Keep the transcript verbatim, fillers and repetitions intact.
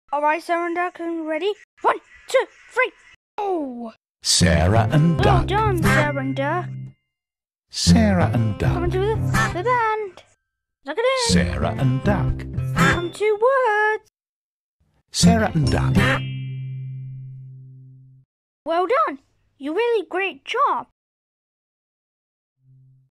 Alright, Sarah and Duck, are you ready? One, two, three. Oh! Sarah and Well Duck. done, Sarah and Duck. Sarah and Come Duck. to the, the band. Look at it. Sarah and Duck. Come to words. Sarah and Duck. Well done. You really great job.